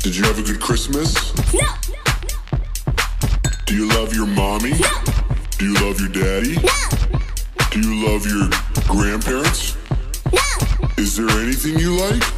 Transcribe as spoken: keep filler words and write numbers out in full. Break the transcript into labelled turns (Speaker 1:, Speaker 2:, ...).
Speaker 1: Did you have a good Christmas?
Speaker 2: No.
Speaker 1: Do you love your mommy?
Speaker 2: No.
Speaker 1: Do you love your daddy?
Speaker 2: No.
Speaker 1: Do you love your grandparents?
Speaker 2: No.
Speaker 1: Is there anything you like?